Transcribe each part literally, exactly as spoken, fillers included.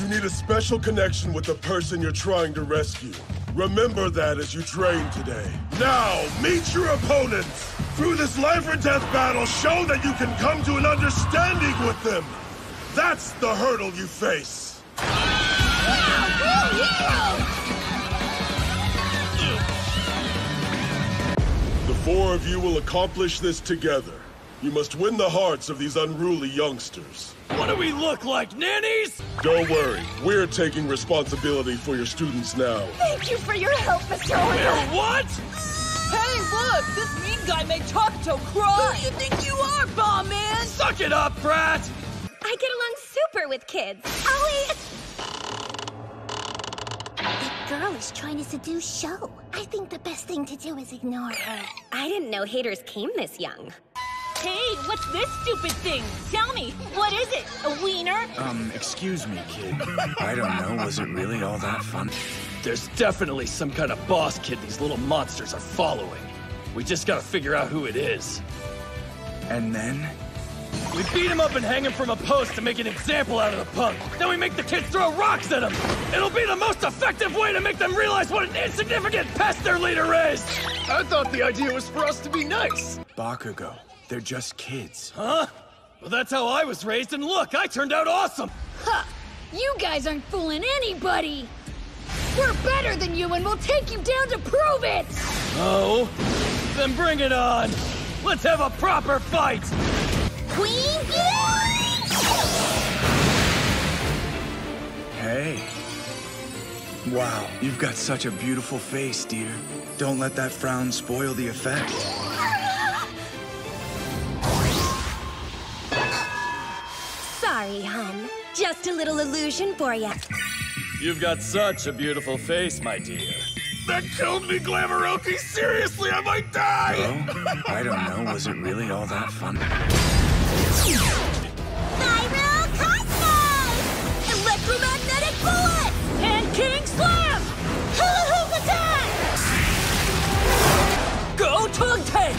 you need a special connection with the person you're trying to rescue. Remember that as you train today. Now, meet your opponents! Through this life or death battle, show that you can come to an understanding with them! That's the hurdle you face! The four of you will accomplish this together. You must win the hearts of these unruly youngsters. What do we look like, nannies? Don't worry, we're taking responsibility for your students now. Thank you for your help, Mister Oda. We're what? Hey, look! This mean guy made Takuto cry! Who do you think you are, Bomb Man? Suck it up, brat! I get along super with kids. Ollie! That girl is trying to seduce Sho. I think the best thing to do is ignore her. I didn't know haters came this young. Hey, what's this stupid thing? Tell me, what is it? A wiener? Um, excuse me, kid. I don't know, was it really all that fun? There's definitely some kind of boss kid these little monsters are following. We just gotta figure out who it is. And then? We beat him up and hang him from a post to make an example out of the punk. Then we make the kids throw rocks at him. It'll be the most effective way to make them realize what an insignificant pest their leader is. I thought the idea was for us to be nice. Bakugo, they're just kids. Huh? Well, that's how I was raised, and look, I turned out awesome. Ha! You guys aren't fooling anybody! We're better than you, and we'll take you down to prove it! Oh? Then bring it on! Let's have a proper fight! Queen Hey. Wow, you've got such a beautiful face, dear. Don't let that frown spoil the effect. Sorry, hun. Just a little illusion for ya. You've got such a beautiful face, my dear. That killed me, Glamouroki! Seriously, I might die! Oh, I don't know, was it really all that fun? Viral Cosmos! Electromagnetic Bullet! And King Slam! Hula Hoop Attack! Go Tug Tank!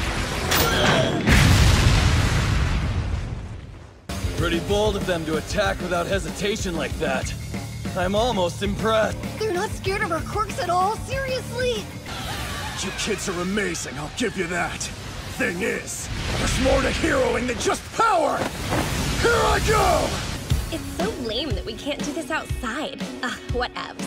Pretty bold of them to attack without hesitation like that. I'm almost impressed. They're not scared of our quirks at all, seriously? You kids are amazing, I'll give you that. Thing is, there's more to heroing than just power! Here I go! It's so lame that we can't do this outside. Ugh, whatevs.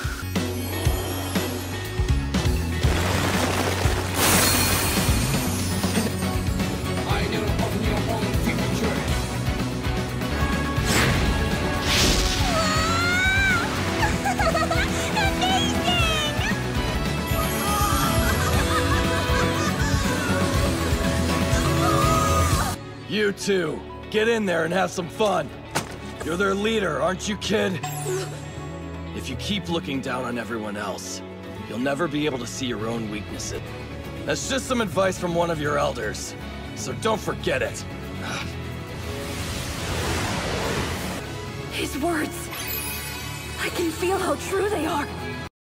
You two, get in there and have some fun. You're their leader, aren't you, kid? If you keep looking down on everyone else, you'll never be able to see your own weaknesses. That's just some advice from one of your elders, so don't forget it. His words. I can feel how true they are.